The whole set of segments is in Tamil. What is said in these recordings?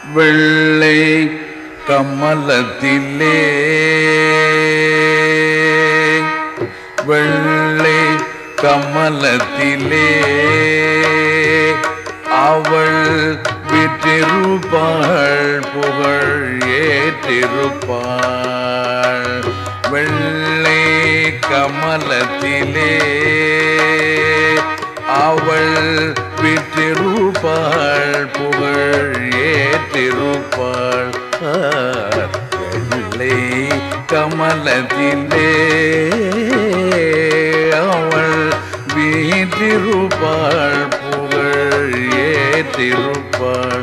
வெள்ளை கமலத்திலே வெள்ளை கமலத்திலே அவள் விற்றிருப்பாள் புகழ் ஏற்றிருப்பாள். வெள்ளை கமலத்திலே அவள் விற்றிருப்பாள் புகழ் ஏற்றிருப்பாள். வெள்ளை கமலத்திலே அவள் வீற்றிருப்பாள் புகழ் ஏற்றிருப்பாள்.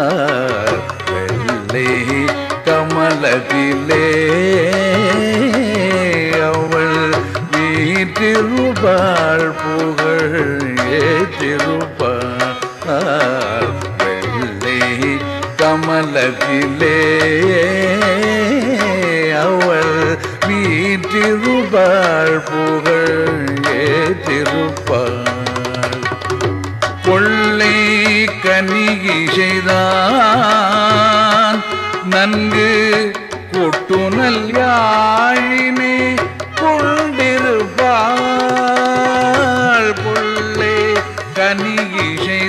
வெள்ளை கமலத்திலே அவள் வீற்றிருப்பாள் புகழ் ஏற்றிருப்பாள். வெள்ளை கமலத்திலே அவள் வீற்றிருப்பாள் புகழ் ஏற்றிருப்பாள். கொள்ளை கனிகை செய்தான் நன்கு கொட்டுனல் யாழினை கொண்டிருப்பாள். கொள்ளை கனிகை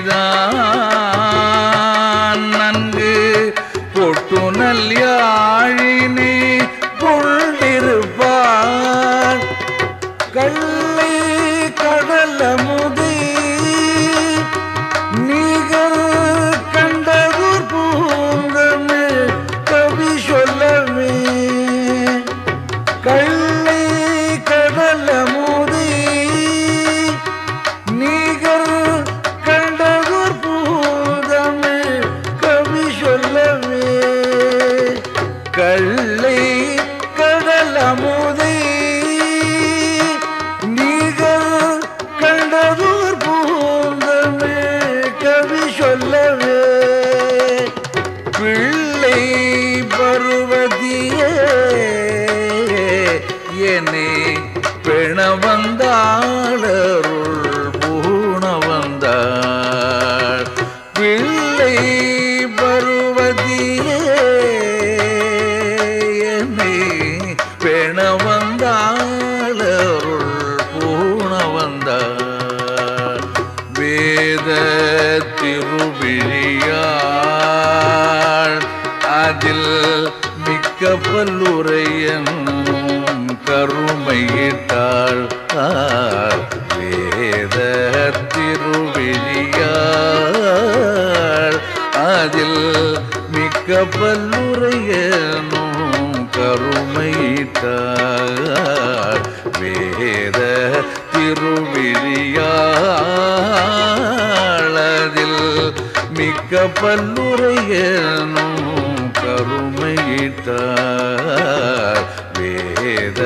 செய்தான் நன்கு கொட்டுனல் யாழினை கொண்டிருப்பாள். கள்ளை கடலமுதே நீகள் கண்டதூர் பூங்கமே கவி சொல்லவே. கள்ளை கடலமுதே நீகள் கண்டதூர் பூங்கமே கவி சொல்லவே. கள்ளை கடலமுதே நீகள் கண்டதூர் பூங்கமே கவி சொல்லவே. பிள்ளை பருவதியே என்னை பெண வந்தாளருள் பூண வந்தாள். பிள்ளை பருவதியே என்னை பெண வந்தாளருள் பூண வந்தாள். வேத திருவிழியாள் அதில் மிக்க பல்லுரையனும் கருமையிட்டாள். வேத திருவிழியாள் அதில் மிக்க பல்லுரையனும் கருமையிட்டாள். வேத திருவிழியாள் அதில் மிக்க பல்லுரையனும் கருமையிட்டார். வேத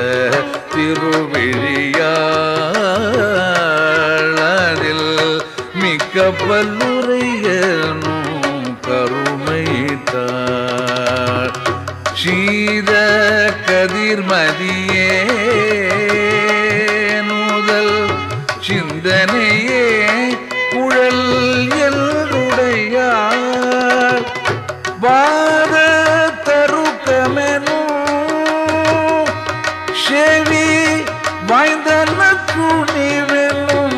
திருவிழியாள் அதில் மிக்க பல்லுரையனும் கருமையிட்டார். சீத கதிர்மதியே நூதல் சிந்தனையே குழல் எல்லுடையார். வாத தருக்கமெனும் செவி வாய்ந்தன துணிவெனும்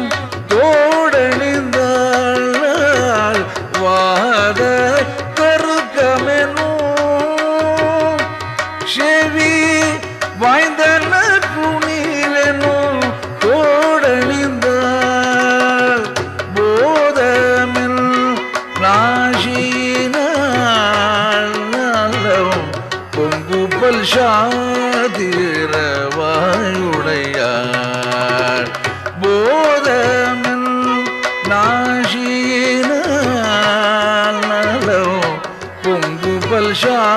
தோடணிந்தாள். வாத தருக்கமெனும் செவி வாய்ந்தன துணிவெனும் தோடணிந்தாள். போதமென் நாஷினாள் பொங்குபல் சாதிரவாயுடையாள். போதமென் நாஷினாள் பொங்குபல்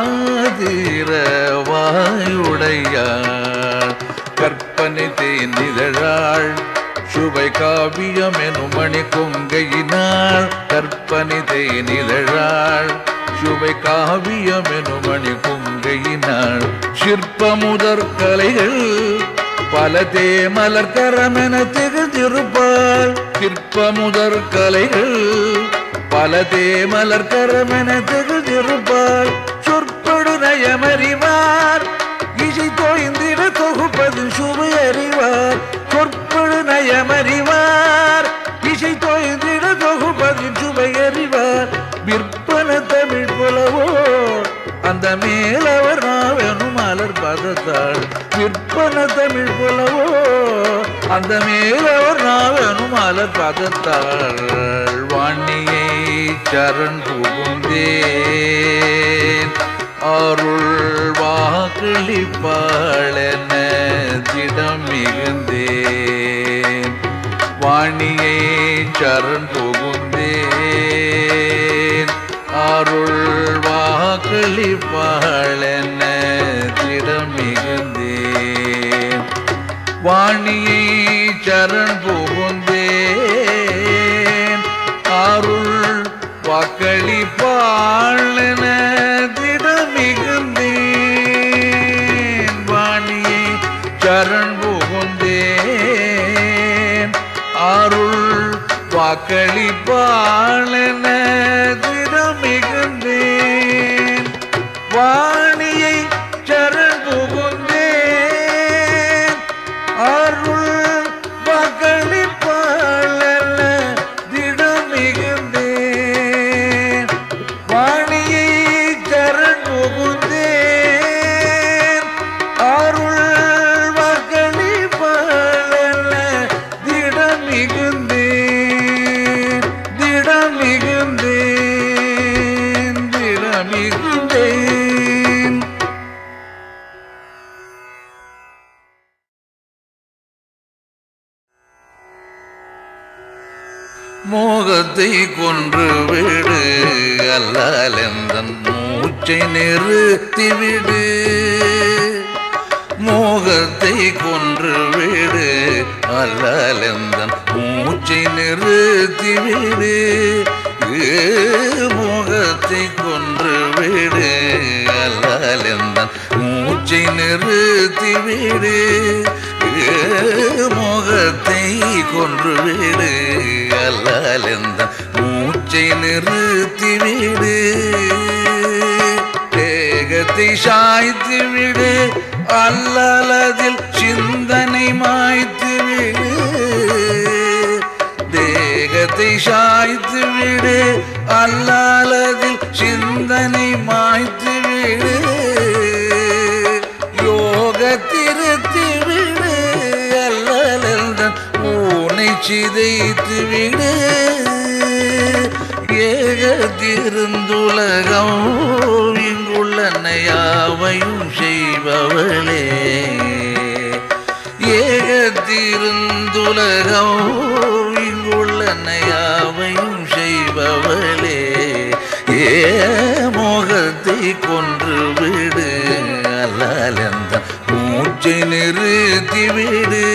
சாதிரவாயுடையாள். கற்பனை தேனிதழாள் சுவை காவியம் எனும் மணி கொங்கையினாள். கற்பனை தேனிதழாள் சுவை காவியம் எனும் மணி கொங்கையினாள். சிற்பமுதற் கலைகள் பல தேமலர் கரமென திகழ்ந்திருப்பாள். சிற்பமுதற் கலைகள் பல தேமலர் கரமென திகழ்ந்திருப்பார் சொற்படு நயமறிவார் இசை தோய்ந்திட தொகுப்பது சுவை அறிவார் சொற்படு நயமறிவார் இசை தோய்ந்திட தொகுப்பது சுவை அறிவார் விற்பன தமிழ் புலவோ அந்த மேலவர் நாவெனும் மலர் பதத்தாள் விற்பன தமிழ் புலவோ அந்த மேலவர் நாவெனும் மலர் பதத்தாள் வாணியை சரண் புகுந்தேன் அருள் வாக்களிப்பாளென திடம் மிகுந்தேன் வாணியை சரண் புகுந்தேன் அருள் வாக்களிப்பாளென திடம் மிகுந்தேன் வாணியை சரண் புகுந்தேன் அருள் வாக்களிப்பாளென திடம் மிகுந்தேன் வாணியை சரண் புகுந்தேன் அருள் வாக்களிப்பாளென திடம் மிகுந்தேன் வாணியை சரண் புகுந்தேன் அருள் வாக்களிப்பாளென திடம் மிகுந்தேன் வாணியை சரண் புகுந்தேன் அருள் வாக்களிப்பாளென திடம் மிகுந்தேன் திடம் மிகுந்தேன் திடம் மிகுந்தேன். மோகத்தை கொன்று விடு அல்லலெந்தன் மூச்சை நிறுத்திவிடு மோகத்தை கொன்று விடு அல்லலெந்தன் மூச்சை நிறுத்திவிடு மோகத்தை கொன்று விடு அல்லலெந்தன் மூச்சை நிறுத்திவிடு மோகத்தை கொன்று விடு அல்லலெந்தன் மூச்சை நிறுத்திவிடு தேகத்தை சாய்த்து விடு அல்லலதில் சிந்தனை மாய்த்து விடு தேகத்தை சாய்த்து விடு அல்லலதில் சிந்தனை மாய்த்து விடு யோகத்திருத்தி விடு அல்லலெந்தன் ஊனை சிதைத்து விடு ஏகத்திருந்துலகம் இங்குள்ள யாவையும் செய்பவளே ஏகத்திருந்துலகம் இங்குள்ள யாவையும் செய்பவளே ஏ மோகத்தை கொன்று விடு அல்லலெந்தன் மூச்சை நிறுத்தி விடு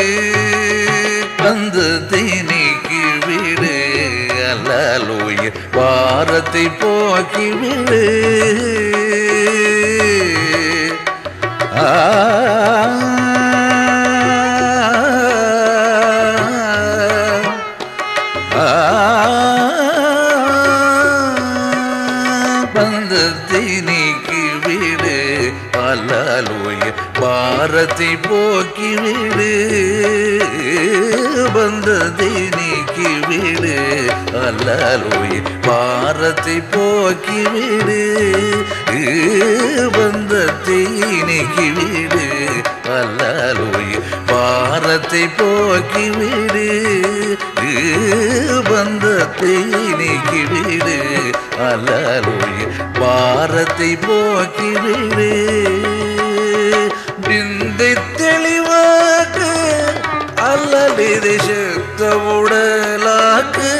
பந்தத்தை நீக்கி விடு அல்லலோய பாரத்தை போக்கி விடு பந்தத்தை நீக்கி விடு அல்லலோய பாரத்தை போக்கி விடு பந்தத்தை நீக்கி விடு அல்லலோய பாரத்தை போக்கி விடு பந்தத்தை நீக்கி விடு அல்லலோய பாரத்தை போக்கி விடு பந்தத்தை நீக்கி விடு அல்லலோய பாரத்தை போக்கி விடு பிந்தை தெளிவாக்கு அல்லலிதை செத்த உடலாக்கு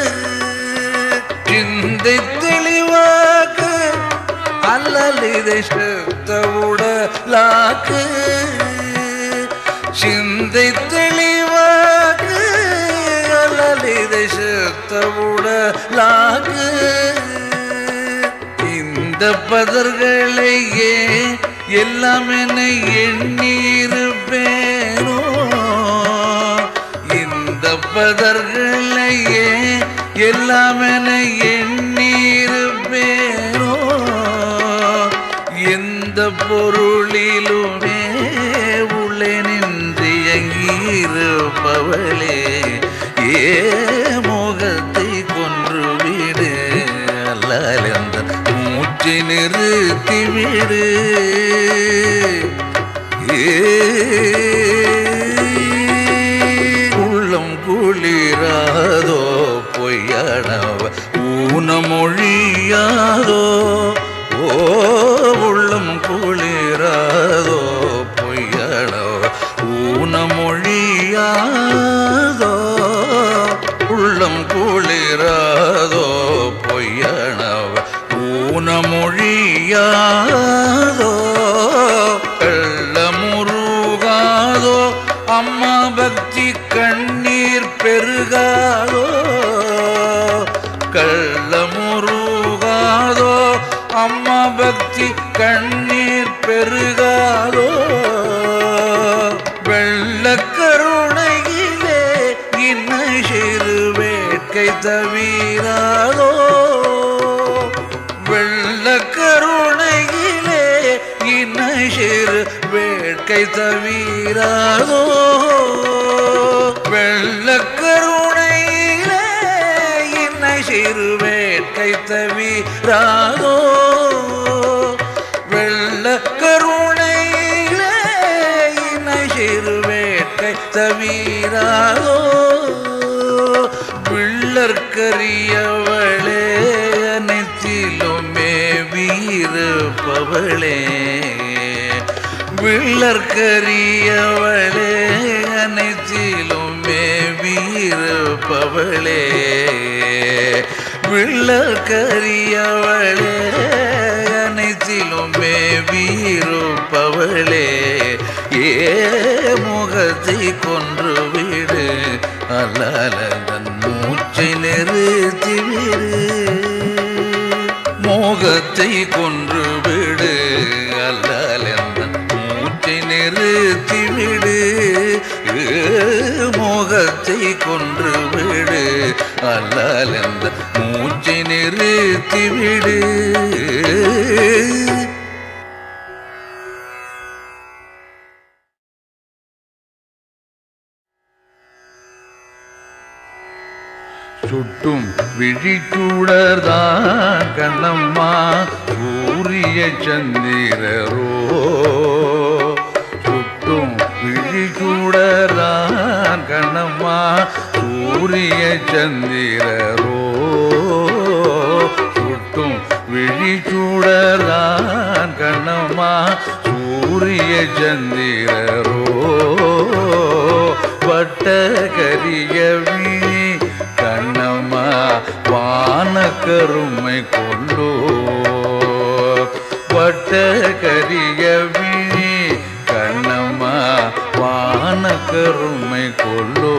சிந்தை தெளிவாக்கு அல்லலிதை செத்த உடலாக்கு சிந்தை தெளிவாக்கு அல்லலிதை செத்த உடலாக்கு இந்த பதர்களையே எல்லாம் என்னை எண்ணியிருப்பேனோ இந்த பதர்களையே எல்லாம் என எண்ணிருப்பேனோ எந்த பொருளிலுமே உள்ளே நின்று இயங்கியிருப்பவளே ஏ மோகத்தை கொன்றுவிடு அல்லால் அந்த மூச்சை நிறுத்திவிடு உள்ளம் குளிராதோ பொய்யானவ ஊனமொழியாதோ ஓ உள்ளம் குளிராதோ பொய்யானவ ஊனமொழியாதோ உள்ளம் குளிராதோ பொய்யானவ ஊனமொழியாதோ முருகாதோ அம்மா பக்தி கண்ணீர் பெருகாதோ கள்ள முருகாதோ அம்மா பக்தி கண்ணீர் பெருகாதோ வெள்ள கருணையிலே இன்ன சிறு வேட்கை தவிராதோ வெள்ள கருணையிலே இன்ன சிறு வேட்கை தவிராதோ வெள்ள கருணையிலே இன்ன சிறு வேட்கை தவிராதோ வெள்ள கருணையிலே இன்ன சிறு வேட்கை தவிராதோ விள்ளற்கரியவளே அனைத்திலுமே வீரப்பவளே விள்ளற்கரியவளே அனைத்திலுமே வீரப்பவளே விள்ளற்கரியவளே அனைத்திலுமே வீரப்பவளே ஏ முகத்தை கொன்றுவிடு அல்லாலதன் மூச்சை நிறுத்திவிடு மோகத்தை கொன்றுவிடு அல்லாலதன் மூச்சை நிறுத்திவிடு மோகத்தை கொன்றுவிடு அல்லாலதன் மூச்சை நிறுத்திவிடு சுட்டும் விழிச்சூடர்தான் கண்ணம்மா சூரிய சந்திரரோ சுட்டும் விழிச்சூடர்தான் கண்ணம்மா சூரிய சந்திரரோ சுட்டும் விழிச்சூடர்தான் கண்ணம்மா சூரிய சந்திரரோ பட்ட கரிய விழி கண்ணம்மா வான கருமை கொண்டோ பட்ட கரிய விழி கண்ணம்மா வான கருமை கொண்டோ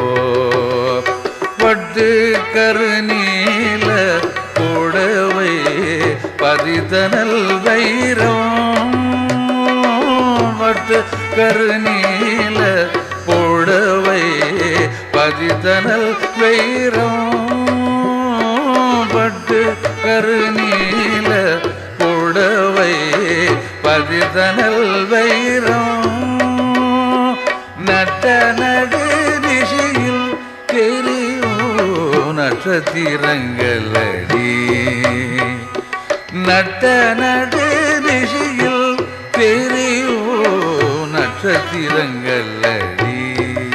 பட்டு கருநீல புடவை பதிதனல் வைரம் பட்டு கருநீல புடவை பதிதனல் வைரம் பட்டு கருநீல புடவை பதிதனல் வைரம் நட்ட நடு திசையில் தெரியும் நட்சத்திரங்களடி நட்ட நடு திசையில் தெரியும் நட்சத்திரங்களடி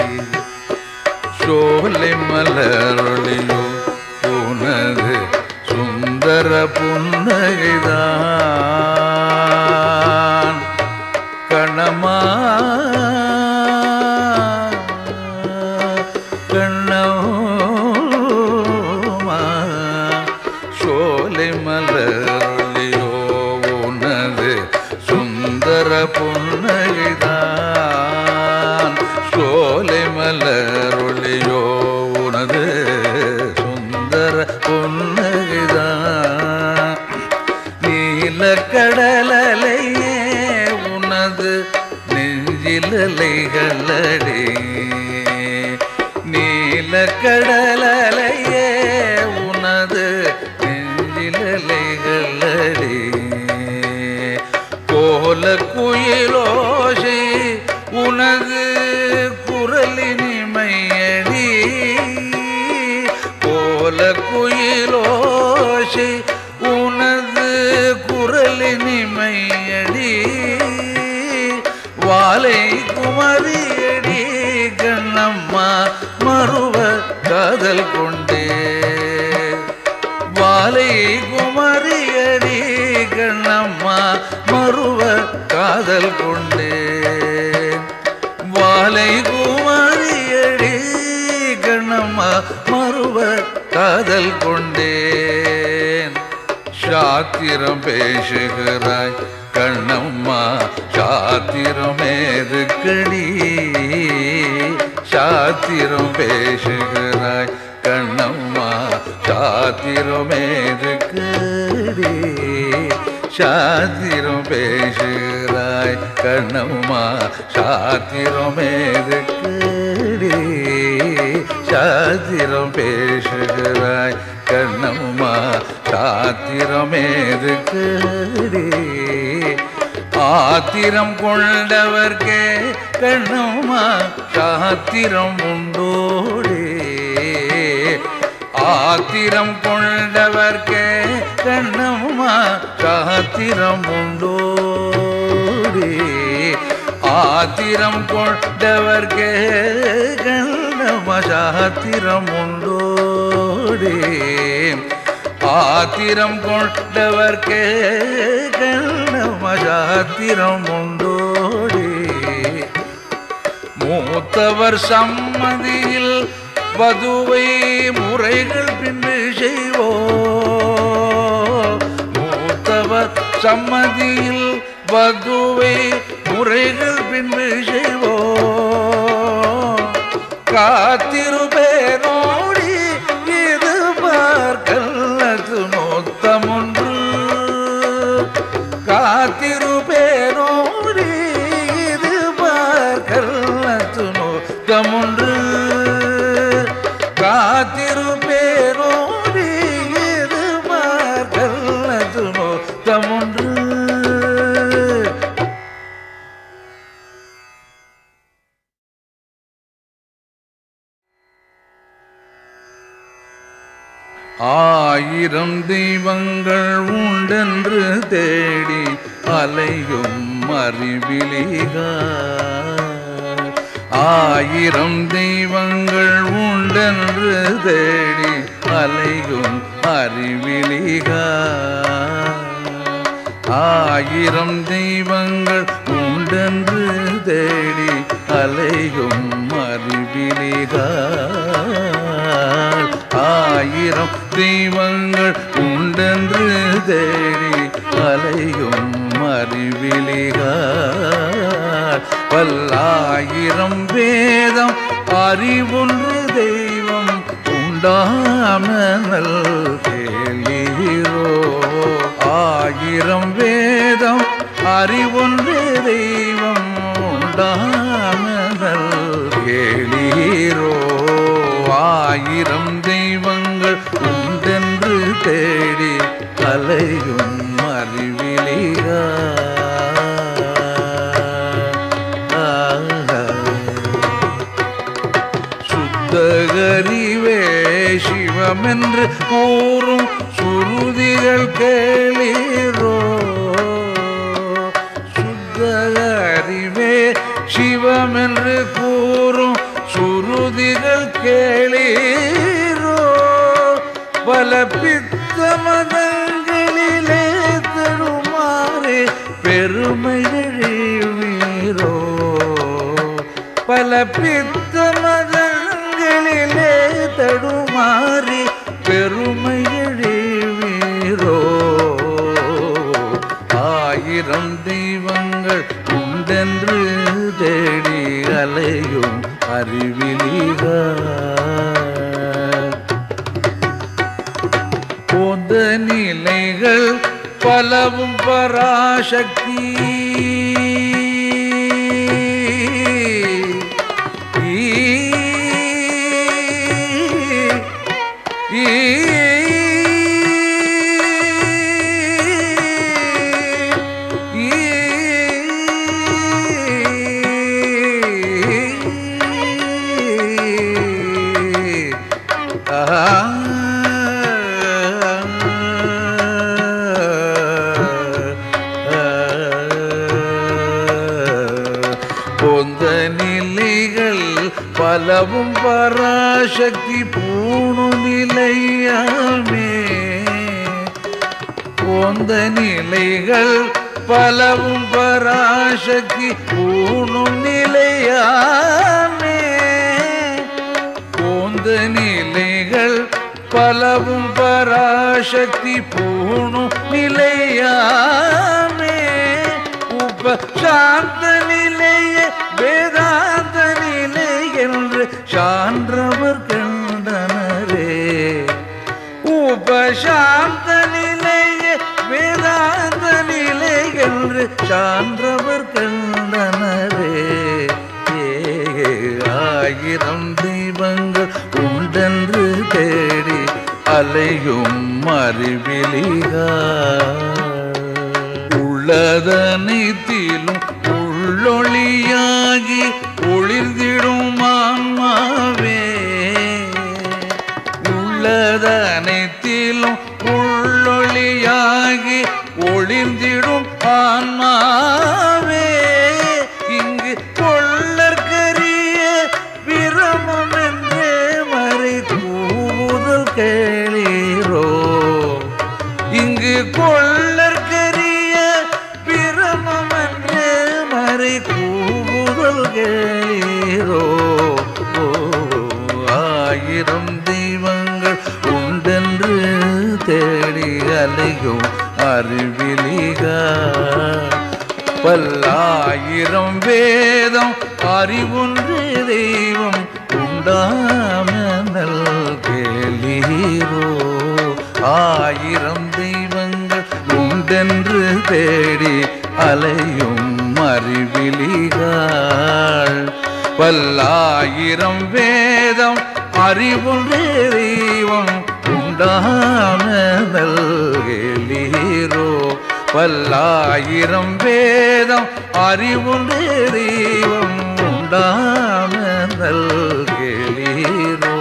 சோலை மலரொளியோ உனது சுந்தர புன்னகைதான் கண்ணம்மா கண்ணம்மா சோலை மலரொளியோ உனது சுந்தர புன்னகைதான் சோலை மலரொளியோ உனது சுந்தர புன்னகைதான் நீலக்கடலையே உனது நெஞ்சிலலைகளடே நீலக்கடலையே குயிலோசை உனது குரலினிமையடி வாலை குமரியடி கண்ணம்மா மறுவ காதல் கொண்டே வாலை குமரியடி கண்ணம்மா மறுவ காதல் கொண்டே வாலை குமரியடி கண்ணம்மா மறுவ காதல் கொண்டேன் சாத்திரம் பேசுகிறாய் கண்ணம்மா சாத்திரம் எதுக்கடி சாத்திரம் பேசுகிறாய் கண்ணம்மா சாத்திரம் எதுக்கடி சாத்திரம் பேசுகிறாய் கண்ணம்மா சாத்திரம் எதுக்கடி சாத்திரம் பேசுகிறாய் கண்ணம்மா சாத்திரம் எதுக்கடி ஆத்திரம் கொண்டவர்க்கே கண்ணம்மா சாத்திரம் உண்டோடே ஆத்திரம் கொண்டவர்க்கே கண்ணம்மா சாத்திரம் உண்டோடே ஆத்திரம் கொண்டவர்க்கே கண்ணம்மா சாத்திரம் உண்டோடே ஆத்திரம் கொண்டவர்க்கே கண்ணம்மா சாத்திரம் உண்டோடே மூத்தவர் சம்மதியில் வதுவை முறைகள் பின்பு செய்வோம் மூத்தவர் சம்மதியில் வதுவை முறைகள் பின்பு செய்வோம் காத்திருப்பேனோடி இது பார்க்கல்லது மொத்தமொன்று காத்திருப்பேனோடி இது பார்க்கல்லது மொத்தமொன்று காத்திருப்பேனோடி இது பார்க்கல்லது மொத்தமொன்று ஆயிரம் தெய்வங்கள் உண்டென்று தேடி அலையும் அறிவிலிகார் ஆயிரம் தெய்வங்கள் உண்டென்று தேடி அலையும் அறிவிலிகார் ஆயிரம் தெய்வங்கள் உண்டென்று தேடி அலையும் அறிவிலிகார் ஆயிரம் தெய்வங்கள் உண்டென்று தேடி அலையும் அறிவிலிகார் பல்லாயிரம் வேதம் அறிவொன்று தெய்வம் உண்டாமல் கேளீரோ ஆயிரம் வேதம் அறிவொன்று தெய்வம் உண்டாமல் கேளீரோ ஆயிரம் தெய்வங்கள் உண்டென்று தேடி அலையும் அறிவிலிகார் சுத்தகரிவே சிவமென்று கூறும் சுருதிகள் கேளீரோ சுத்தகரிவே சிவமென்று கூறும் சுருதிகள் கேளீரோ பல பித்த மதங்களிலே தருமாறே பெருமை எழுவீரோ பல பித்த மதங்களிலே தடுமாறி பெருமை எழுவீரோ ஆயிரம் தெய்வங்கள் உண்டென்று தேடி அலையும் அறிவிலிகார் போந்த நிலைகள் பலவும் பராசக்தி பராசக்தி பூணு நிலையாமே போந்த நிலைகள் பலவும் பராசக்தி பூணும் நிலையாமே போந்த நிலைகள் பலவும் பராசக்தி பூணும் நிலையாமே உபசாந்த நிலையே வேதாந்த நிலை என்று சான்றவர் கண்டனரே உபசாந்த நிலையே வேதாந்த நிலை என்று சான்றவர் கண்டனரே ஆயிரம் தெய்வங்கள் உண்டென்று தேடி அலையும் அறிவிலிகா உள்ளதனைத்திலும் உள்ளொளியாகி ஒளிர்ந்திடும் ஆன்மாவே உள்ளதனைத்திலும் உள்ளொளியாகி ஒளிர்ந்திடும் ஆன்மாவே இங்கு கொள்ளற்கரிய பிரமம் என்றே மறை கூதல் கேளீரோ இங்கு கொள்ளற்கரிய பிரமம் என்றே மறை கூதல் கேளீரோ ஆயிரம் தெய்வங்கள் உண்டென்று தேடி அலையும் அறிவிலிகா பல்லாயிரம் வேதம் அறிவொன்று தெய்வம் உண்டாமனல் கேளீரோ ஆயிரம் தெய்வங்கள் உண்டென்று தேடி அலையும் அறிவிலிகாள் பல்லாயிரம் வேதம் அறிவொன்று தெய்வம் உண்டாமனல் கேளீரோ பல்லாயிரம் வேதம் அறிவொன்று தெய்வம் உண்டாமனல் கேளீரோ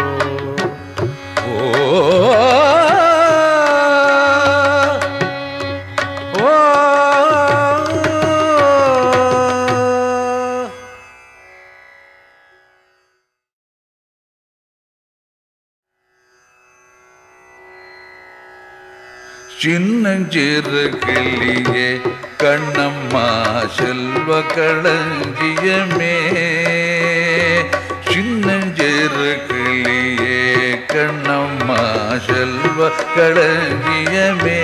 சின்னஞ்சிறு கிளியே கண்ணம்மா செல்வ களஞ்சியமே சின்னஞ்சிறு கிளியே கண்ணம்மா செல்வ களஞ்சியமே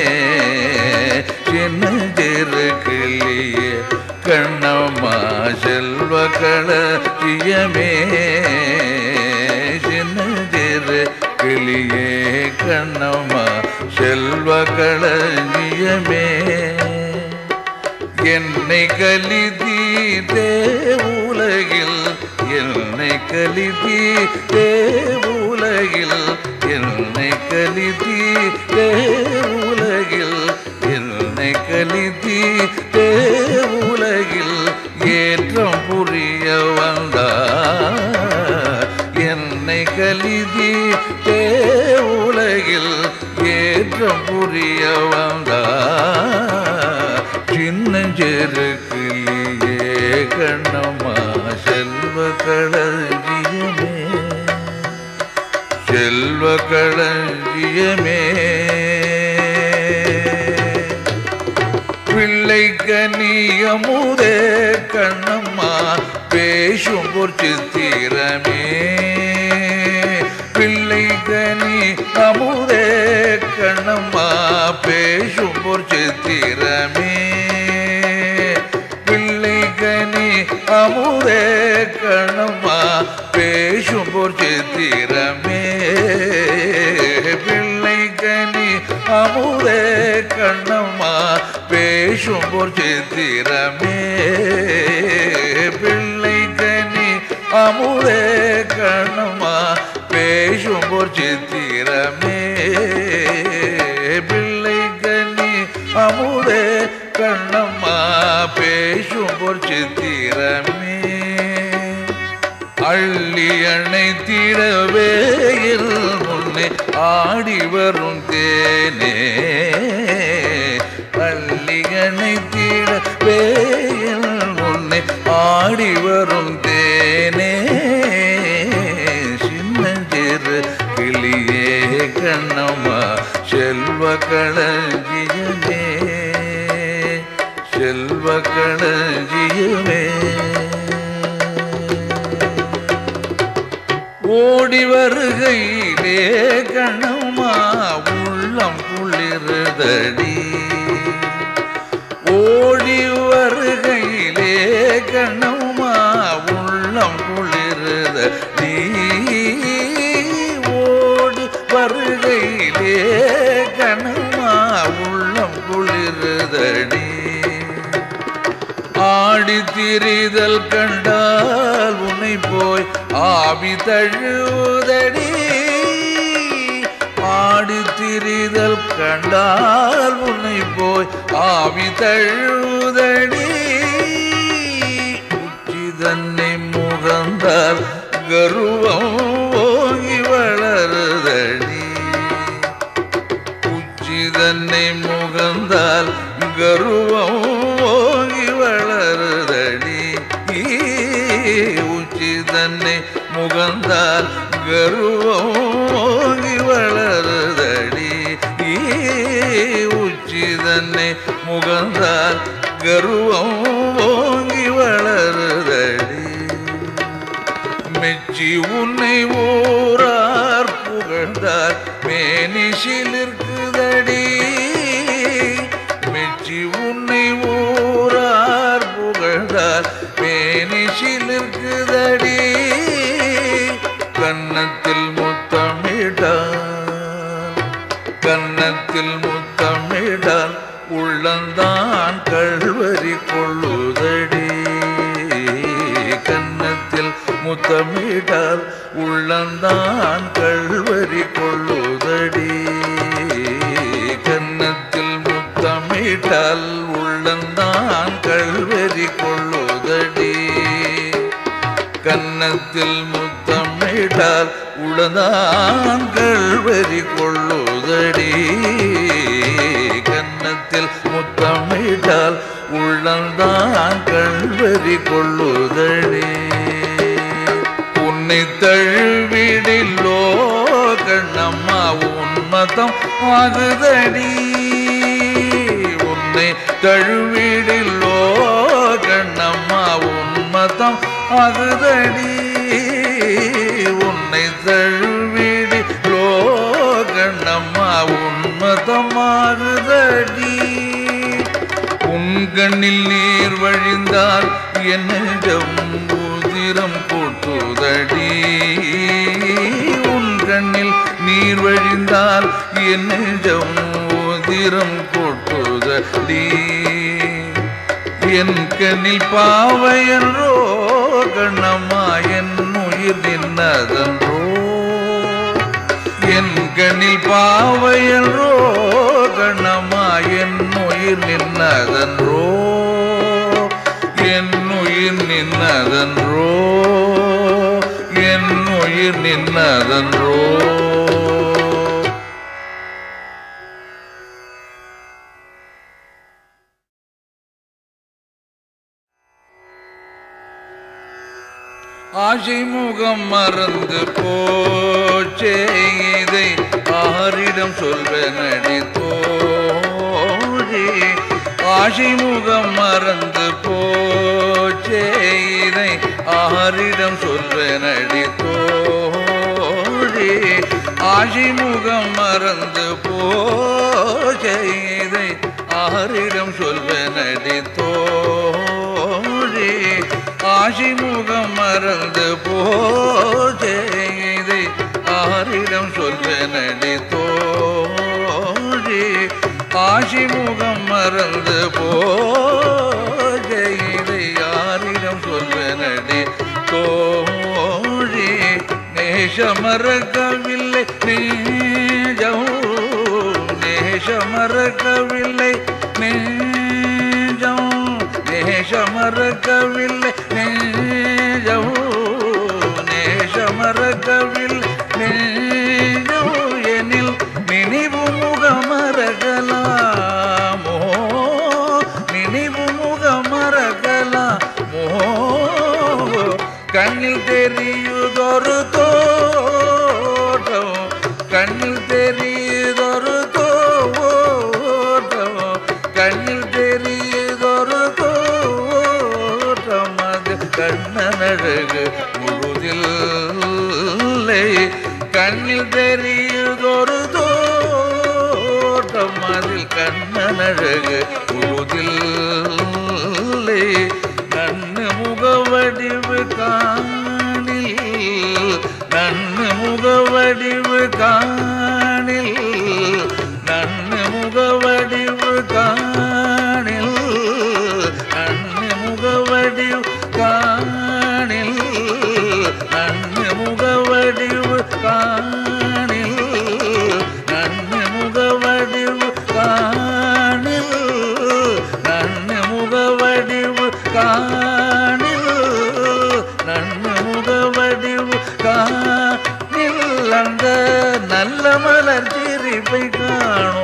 சின்னஞ்சிறு கிளியே கண்ணம்மா செல்வ களஞ்சியமே சின்னஞ்சிறு கிளியே கண்ணம்மா செல்வ களஞ்சியமே என்னை கலிதீதே உலகில் என்னை கலிதீதே உலகில் என்னை கலிதீதே உலகில் என்னை கலிதீதே உலகில் ஏற்றம் புரிய வந்தார் என்னை கலிதீதே உலகில் ஏற்றம் புரிய வந்தார் சின்னஞ்சிறு கிளியே கண்ணம்மா செல்வ களஞ்சியமே செல்வ களஞ்சியமே பிள்ளை கனியமுதே கண்ணம்மா பேசும் பொற்சித்திரமே பிள்ளை கனி அமுதே கண்ணம்மா பேசும் பொற்சித்திரமே பிள்ளை கனி அமுதே கண்ணம்மா பேசும் பொற்சித்திரமே பிள்ளை கனி அமுதே கண்ணம்மா பேசும் பொற்சித்திரமே பிள்ளை கனி அமுதே கண்ணம்மா பேசும் பொற்சித்திரமே பிள்ளை கனி அமுதே கண்ணம்மா பேசும் பொற்சித்திரமே அள்ளி அணைத்திடவே முன்னே ஆடி வரும் தேனே அள்ளி அணைத்திடவே முன்னே ஆடி வரும் தேனே கிளியே கண்ணம்மா செல்வ களஞ்சியமே செல்வ களஞ்சியமே ஓடி வருகையிலே கண்ணம்மா உள்ளம் குளிர்தடி ஓடி வருகையிலே கண்ணம்மா உள்ளம் குளிர்தடி ஓடி வருகையிலே கண்ணம்மா உள்ளம் குளிர்தடி ஆடி திரிதல் கண்டால் உன்னை போய் ஆவி தழுவுதடி ஆடி திரிதல் கண்டால் உன்னை போய் ஆவி தழுவுதடி உச்சி தன்னை முகந்தால் கருவம் ஓங்கி வளருதடி உச்சி தன்னை முகந்தால் கருவம் ஓங்கி வளருதடி உச்சி தன்னை முகந்தால் கருவம் ஓங்கி வளருதடி உச்சி தன்னை முகந்தால் கருவம் ஓங்கி வளருதடி மெச்சி உன்னை ஊரார் புகழ்ந்தார் மேனிசிலிருக்குதடி மெச்சி உன்னை ஊரார் புகழ்ந்தார் மேனிசிலிருக்குதடி கன்னத்தில் முத்தமிட்டால் கன்னத்தில் முத்தமிட்டால் உள்ளந்தான் கள்வரி கொள்ளுதடி கன்னத்தில் முத்தமிட்டால் உள்ளந்தான் கள்வரி கொள்ளுதடி கன்னத்தில் முத்தமிட்டால் உள்ளந்தான் கள்வரி கொள்ளுதடி கன்னத்தில் முத்தமிட்டால் உள்ளந்தான் கள்வரி கொள்ளுதடி கன்னத்தில் முத்தமிட்டால் உள்ளந்தான் கள்வரி கொள்ளுதடி உன்னை தழுவிடில்லோ கண்ணம்மா உன்மதம் ஆகுதடி உன்னை தழுவிடில்லோ கண்ணம்மா உன்மதம் ஆகுதடி உன்னை தழுவிடில்லோ கண்ணம்மா உன்மதம் ஆகுதடி உன் கண்ணில் நீர் வழிந்தால் என்னிடம் உதிரம் கொட்டுதடி உன் கண்ணில் நீர் வழிந்தால் என்னிடம் உதிரம் கொட்டுதடி என் கண்ணில் பாவையன்றோ கண்ணம்மா என் உயிர் நின்னதன்றோ என் கண்ணில் பாவையன்றோ கண்ணம்மா என் உயிர் நின்னதன்றோ என் உயிர் நின்னதன்றோ என் உயிர் நின்னதன்றோ ஆசை முகம் மறந்து போச்சே இதை ஆரிடம் சொல்வனடி தோழி ஆசை முகம் மறந்து போச்சே இதை ஆரிடம் சொல்வனடி தோழி ஆசை முகம் மறந்து போச்சே இதை ஆரிடம் சொல்வனடி தோழி ஆசி முகம் மறந்து போச்சே இதை ஆரிடம் சொல்வனடி தோழி ஆசி முகம் மறந்து போச்சே இதை ஆரிடம் சொல்வனடி தோழி நேசமறக்கவில்லை நெஞ்சம் நேசமறக்கவில்லை நெஞ்சம் நேசமறக்கவில்லை நெஞ்சம் நேசமறக்கவில்லை நெஞ்சம் எனில் நினைவு முகமறக்கலாமோ நினைவு முகமறக்கலாமோ கண்ணில் தெரியுதொரு தோட்டம் கண்ணில் தெரியுதொரு தோட்டம் அதில் கண்ணனழகு உழுதில்லை நன்னு முகவடிவு காணில் நன்னு முகவடிவு காணில் நன்னு முகவடிவு காணில் நன்னு முகவடிவு காணில் நன்னு முகவடிவு காணில் நன்னு முகவடிவு காணில் நன்னு முகவடிவு காணில் நன்னு முகவடிவு காணில் அந்த நல்ல மலர் சிரிப்பை காணோ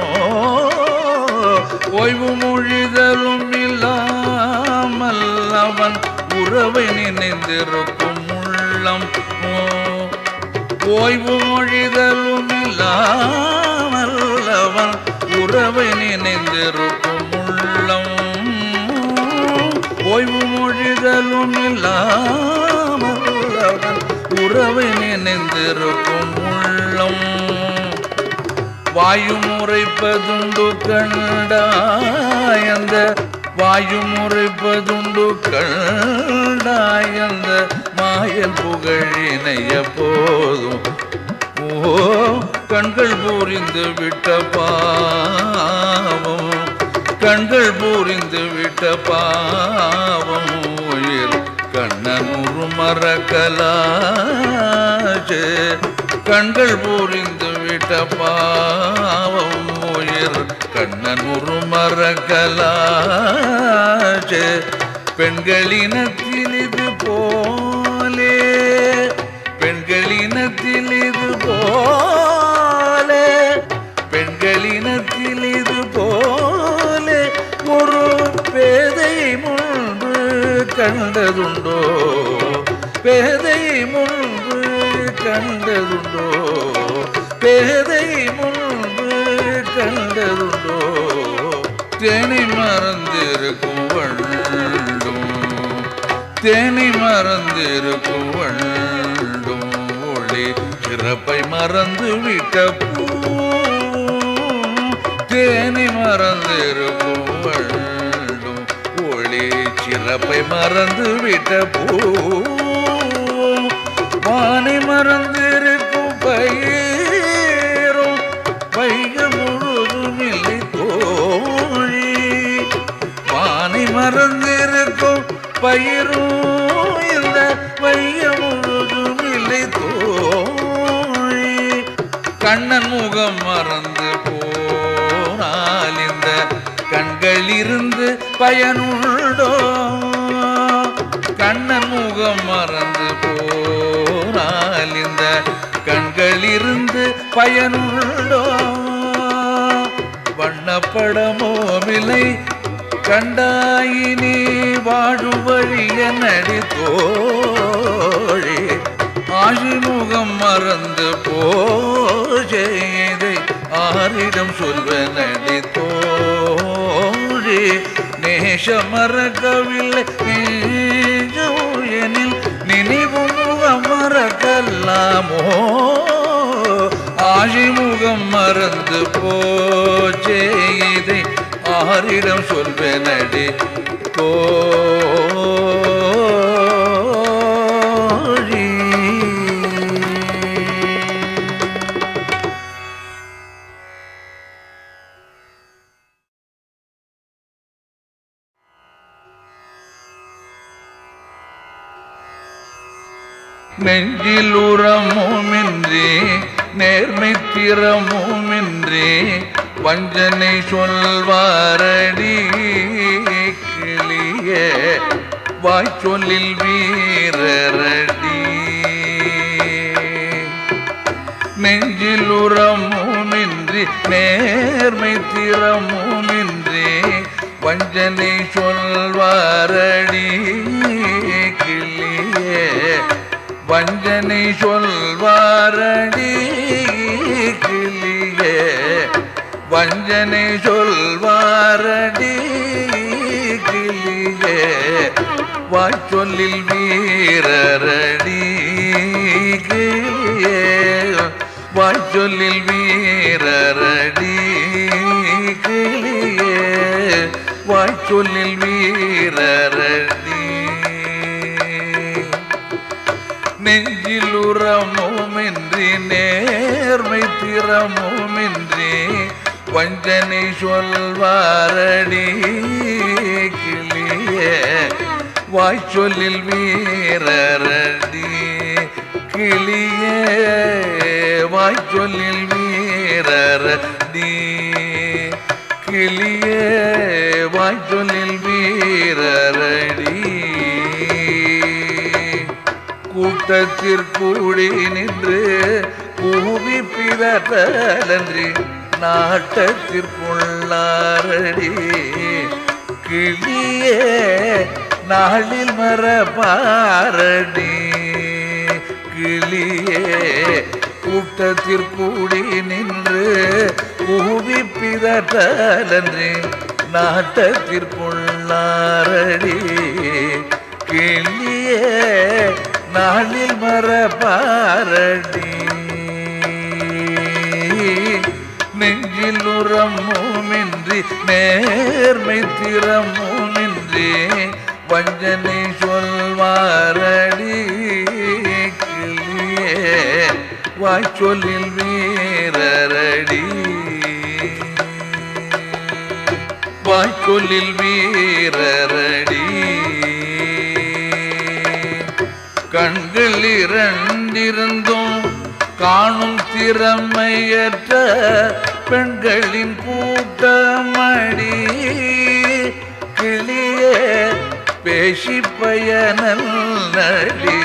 ஓய்வு மொழிதலும் இல்லாமல் அவன் உறவை நினைந்திருக்கும் உள்ளம் ஓய்வு மொழிதலும் இல்லாமல் அவன் உறவை நினைந்திருக்கும் உள்ளம் ஓய்வு மொழிதலும் இல்லாமல் அவன் உறவை நினைந்திருக்கும் உள்ளம் வாயு முறைப்பதுண்டு கண்டாயந்த வாயு முறைப்பதுண்டு கண்டாயந்த மாயல் புகழினைய போதும் ஓ கண்கள் பூரிந்து விட்ட பாவம் கண்கள் பூரிந்து விட்ட பாவம் உயிர் கண்ணனுரு மறக்கலாச்சு கண்கள் பூரிந்து விட்ட பாவம் உயிர் கண்ணனுரு மறக்கலாச்சு பெண்களினத்தில் இது போலே பெண்களினத்தில் இது போலே பெண்களினத்தில் இது போலே ஒரு பேதை முன்பு கண்டதுண்டோ பேதை முன்பு கண்டதுண்டோ பேதை முன்பு கண்டதுண்டோ தேனை மறந்திருக்கும் வண்டும் தேனை மறந்திருக்கும் வண்டும் ஒளி சிறப்பை மறந்து விட்ட பூ தேனை மறந்திருக்கும் வண்டும் ஒளி சிறப்பை மறந்து விட்ட பூ வானை மறந்திருக்கும் பயிரும் வைக முழுதும் இல்லை தோழி வானை மறந்திருக்கும் பயிரும் இந்த வைக முழுதும் இல்லை தோழி கண்ணன் முகம் மறந்து போனால் இந்த கண்களிருந்து பயனுண்டோ கண்ணன் முகம் மறந்து போனால் இந்த கண்களிருந்து பயனுண்டோ வண்ணப்படமோ விலை கண்டாயினி வாழும் வழிய நடித்தோழி ஆழிமுகம் மறந்து போஜெய்தை ஆரிடம் சொல்வ நடித்தோழி நேச மறக்கவில்லை எனில் நினைவு முகம் மறக்கல்லாமோ ஆழிமுகம் மறந்து போச்சே இதை ஆரிடம் சொல்வனடி தோழி நெஞ்சில் உரமுமின்றி நேர்மை திறமுமின்றி வஞ்சனை சொல்வாரடி கிளிய வாய்ச்சொல்லில் வீரரடி நெஞ்சில் உரமுமின்றி நேர்மை திறமுமின்றி வஞ்சனை சொல்வாரடி கிளிய வஞ்சனை சொல்வாரடி கிளியே வஞ்சனை சொல்வாரடி கிளியே வாய்ச்சொல்லில் வீரரடி கிளியே வாய்ச்சொல்லில் வீரரடி கிளியே வாய்ச்சொல்லில் வீரரடி நெஞ்சில் உரமுமின்றி நேர்மை திறமுமின்றி வஞ்சனை சொல்வாரடி கிளியே வாய்ச்சொல்லில் வீரரடி கிளியே வாய்ச்சொல்லில் வீரரடி கிளியே வாய்ச்சொல்லில் வீரரடி கூட்டத்திற்கூடி நின்று கூவி பிதற்றலன்றி நாட்டத்திற்குள்ளாரடி கிளியே நாளில் மரபாரடி கிளியே கூட்டத்திற்கூடி நின்று கூவி பிதற்றலன்றி நாட்டத்திற்குள்ளாரடி கிளியே நாளில் மரபாரடி நெஞ்சில் உரமுமின்றி நேர்மை திறமுமின்றி வஞ்சனை சொல்வாரடி கிளியே வாய்ச்சொல்லில் வீரரடி வாய்ச்சொல்லில் வீரரடி கண்கள் இரண்டிருந்தும் காணும் திறமையற்ற பெண்களின் கூட்டமடி கிளியே பேசி பயனல் நடி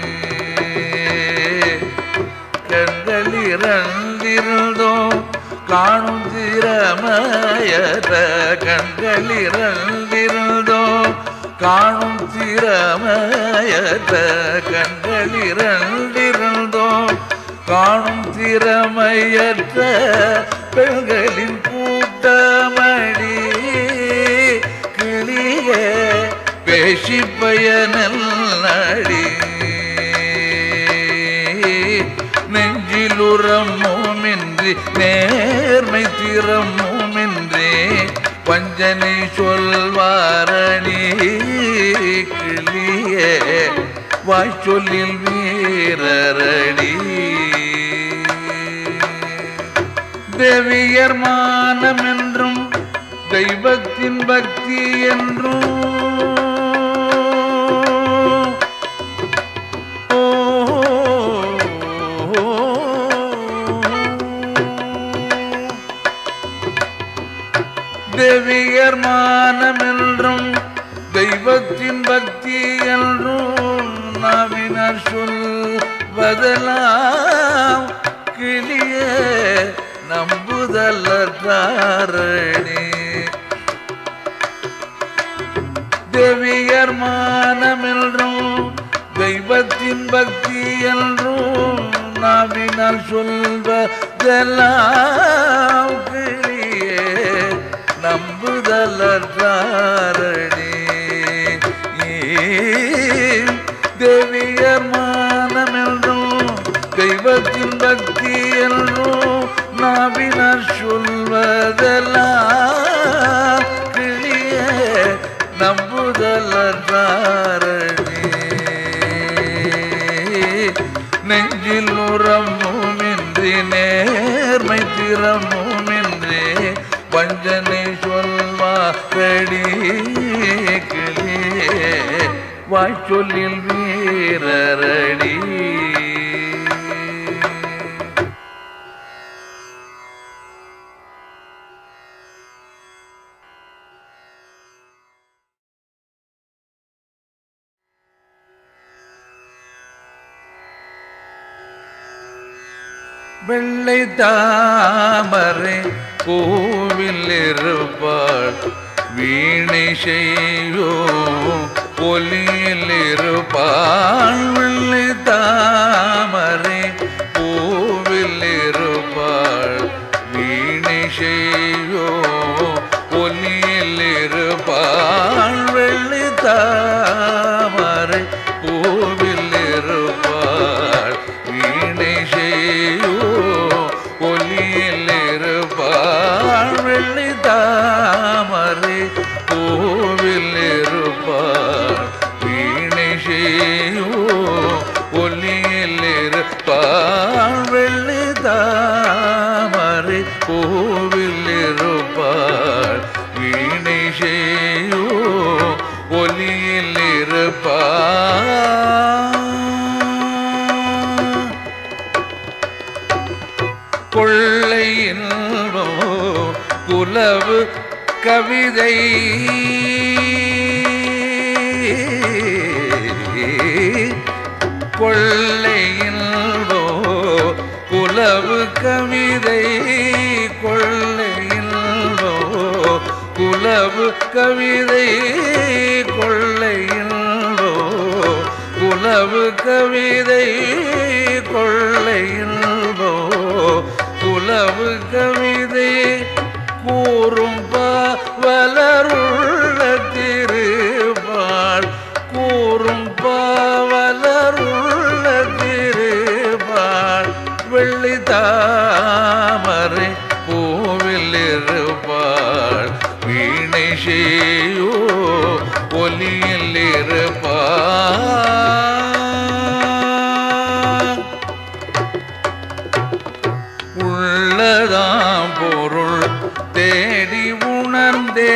கண்கள் இரண்டிருந்தும் காணும் திறமையற்ற கண்கள் இரண்டிருந்தும் காணும் திறமையற்ற கண்கள் இரண்டிருந்தும் காணும் திறமையற்ற பெண்களின் கூட்டமடி கிளியே பேசி பயனல் நடி நெஞ்சில் உரமுமின்றி நேர்மை திறமுமின்றி வஞ்சனை சொல்வாரணி கிளியே வாய்ச்சொல்லில் வீரரடி தேவியர் மானம் என்றும் தெய்வத்தின் பக்தி என்றும் தேவியர் மானம் என்றும் தெய்வத்தின் பக்தி என்றும் நாவினர் சொல்வதெல்லாம் கிளியே நம்புதலற்றாரணி தேவியர் மானம் என்றும் தெய்வத்தின் பக்தி என்றும் நாவினால் சொல்வதெல்லாம் கிளியே நம்புதலற்றாரணி தேவியர் மானம் என்றும் தெய்வத்தின் பக்தி என்றும் நாவினர் சொல்வதெல்லாம் கிளியே நம்புதலற்றாரணி நெஞ்சில் உரமுமின்றி நேர்மை திறமுமின்றி வஞ்சனை சொல்வாரடி கிளியே வாய்ச்சொல்லில் வீரரடி வெள்ளை தாமரை கோவில் இருப்பாள் வீணை செய்யோ ஒலியில் இருப்பாள் வெள்ளை தாமரை கோவில் இருப்பாள் வீணை செய்யோ ஒலியில் இருப்பாள் வெள்ளை தாமரை கோவில் இருப்பாள் வீணை செய்யோ பூவில் இருப்பாள் வீணை செய்யோ ஒலியில் இருப்பாள் கொள்ளை இன்போ குலவு கவிதை கொள்ளை இன்போ குலவு கவிதை கொள்ளை இன்போ குலவு கவிதை கொள்ளை இன்போ குலவு கவிதை கொள்ளை இன்போ குலவு கவிதை கூறும் பாவலருள்ள திருப்பாள் கூறும் பாவலருள்ள திருப்பாள் வெள்ளி தாமரை பூவில் இருப்பாள் வீணை செய்யோ ஒலியில் இருப்பாள் உள்ளதாம் பொருள் தேடி உணர்ந்தே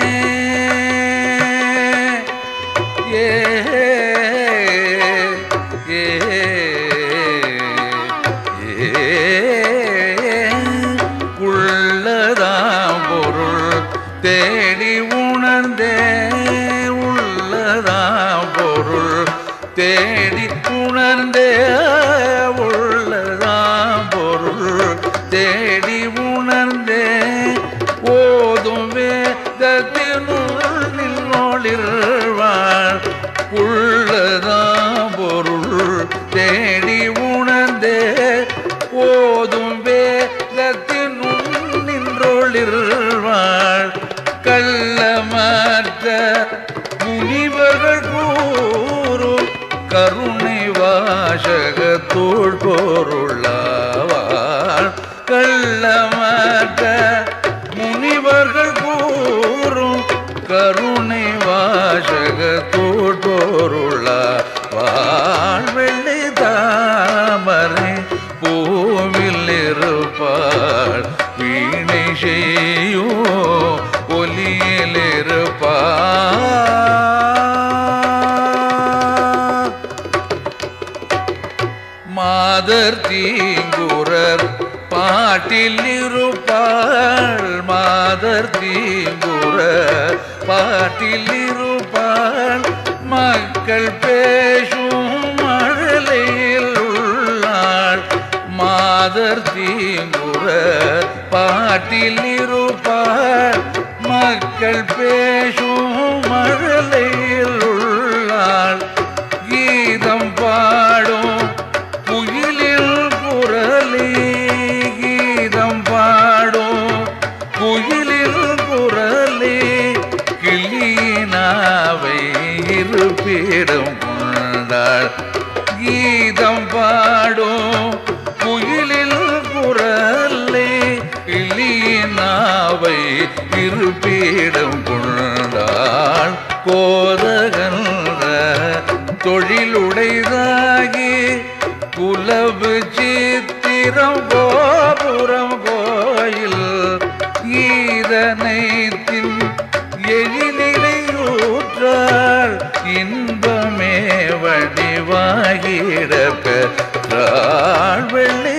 உள்ளதாம் பொருள் தேடி உணர்ந்தே உள்ளதாம் பொருள் தேடி உணர்ந்தே உள்ளதாம் பொருள் தேடி உணர்ந்தே ஓதும் வேதத்தினுள் நின்னொளிர்வாள் உள்ளதாம் பொருள் தேடி உணர்ந்தே ஓதும் வேதத்தினுள் நின்றொளிர்வாள் கள்ளமற்ற முனிவர்கள் கூறும் கருணை வாசகத்தோள் பொருளாவாள் கள்ளமற்ற முனிவர்கள் கூறும் கருணை வாசகத்தோள் பொருளாவாள் வெள்ளி தாமரை பூவில் இருப்பாள் வீணை செய்யோ ஒலியில் இருப்பாள் மாதர் தீங்குரர் பாட்டில் இருப்பாள் மாதர் தீங்குரர் பாட்டில் இருப்பாள் மக்கள் பேசும் மழலையில் உள்ளாள் மாதர் தீங்குரர் பாட்டில் இருப்பாள் மக்கள் பேசும் மழலையில் உள்ளாள் கீதம் பாடும் குயிலில் குரலே கீதம் பாடும் குயிலில் குரலே கிளியினாவை இருப்பிடம் கொண்டாள் கீதம் பாடும் குயிலில் குரலே கிளியினாவை இருப்பிடம் கொண்டாள் கோதகன்ற தொழிலுடைதாகி குலவு சித்திரம் கோபுரம் கோயில் ஈதனைத்தின் எழிலையூற்றாள் இன்பமே வடிவாகிட பெற்றாள் வெள்ளி